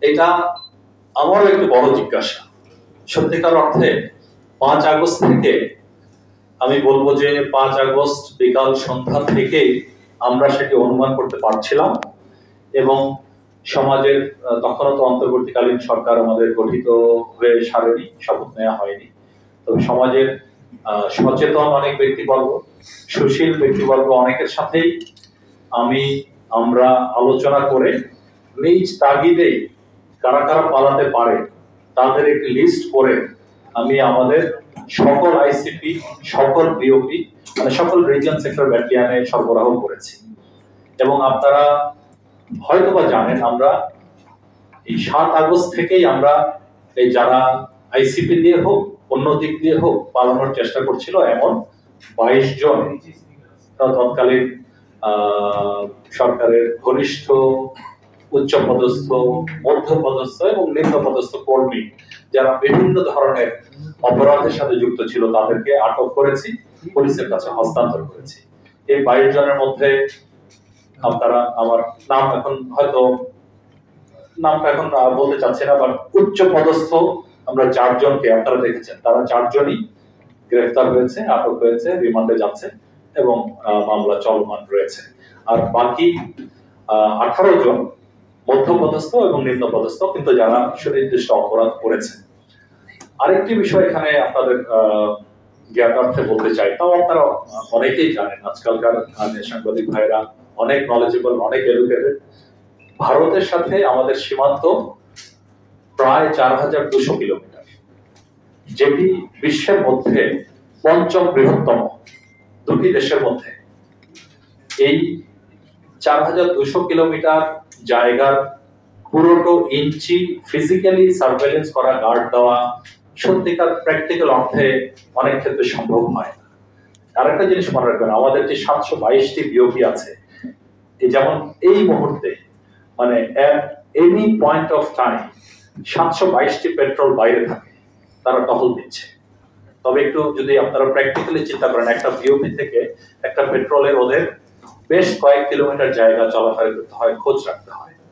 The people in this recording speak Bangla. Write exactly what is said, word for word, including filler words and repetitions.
এটা আমারও একটু বড় জিজ্ঞাসা। সত্যিকার অর্থে পাঁচ আগস্ট থেকে আমি বলবো যে পাঁচ আগস্ট বিকাল সন্ধ্যা থেকেই আমরা সেটি অনুমান করতে পারছিলাম, এবং সমাজের তখনও তো অন্তর্বর্তীকালীন সরকার আমাদের গঠিত হয়ে সারেনি, শপথ নেওয়া হয়নি। তবে সমাজের সচেতন অনেক ব্যক্তিবর্গ, সুশীল ব্যক্তিবর্গ অনেকের সাথেই আমি আমরা আলোচনা করে নিজ তাগিদে কারা কারা পালাতে পারে তাদের একটি লিস্ট করে আমি আমাদের সকল আইসিপি, সকল বিওপি, মানে সকল রিজিয়ন সেক্টর ব্যাটালিয়নে সরবরাহ করেছি। এবং আপনারা হয়তোবা জানেন আমরা এই সাত আগস্ট থেকেই আমরা এই যারা আইসিপি দিয়ে হোক অন্য দিক দিয়ে হোক পালানোর চেষ্টা করছিল এমন বাইশ জন তৎকালীন সরকারের ঘনিষ্ঠ উচ্চপদস্থ, মধ্যপদস্থ এবং নিম্নপদস্থ কর্মী যারা বিভিন্ন ধরনের অপরাধের সাথে যুক্ত ছিল তাদেরকে আটক করেছি, পুলিশের কাছে হস্তান্তর করেছি। এই বাইশ জনের মধ্যে আপনারা আমার নাম এখন হয়তো নামটা এখন বলতে চাচ্ছি না, বাট উচ্চ পদস্থ আমরা চারজনকে আপনারা দেখেছেন, তারা চারজনই গ্রেফতার হয়েছে, আটক হয়েছে, রিমান্ডে যাচ্ছে এবং মামলা চলমান রয়েছে। আর বাকি আঠারো জন মধ্যপদস্থ এবং নিম্নপদস্থ, কিন্তু যারা সুনির্দিষ্ট অপরাধ করেছে। আরেকটি বিষয় এখানে আপনাদের জ্ঞাতার্থে বলতে চাই, তাও আপনারা অনেকেই জানেন, আজকালকার সাংবাদিক ভাইরা অনেক নলেজেবল, অনেক এডুকেটেড। ভারতের সাথে আমাদের সীমান্ত প্রায় চার হাজার দুশো কিলোমিটার, যেটি বিশ্বের মধ্যে পঞ্চম বৃহত্তম দুটি দেশের মধ্যে। এই চার হাজার দুশো কিলোমিটার জায়গার পুরোটো ইঞ্চি ফিজিক্যালি সার্ভেলেন্স করা, গার্ড দেওয়া সত্যিকার প্র্যাকটিক্যাল অর্থে অনেক ক্ষেত্রে সম্ভব হয় না। আরেকটা জিনিস মনে রাখবেন, আমাদের যে সাতশো বাইশটি বিওপি আছে, যেমন এই মুহূর্তে মানে এনি পয়েন্ট অফ টাইম সাতশো বাইশটি পেট্রোল বাইরে থাকে, তারা টহল দিচ্ছে। তবে একটু যদি আপনারা প্র্যাকটিক্যালি চিন্তা করেন, একটা বিওপি থেকে একটা পেট্রোলের ওদের বেশ কয়েক কিলোমিটার জায়গা চলাফেরা করতে হয়, খোঁজ রাখতে হয়।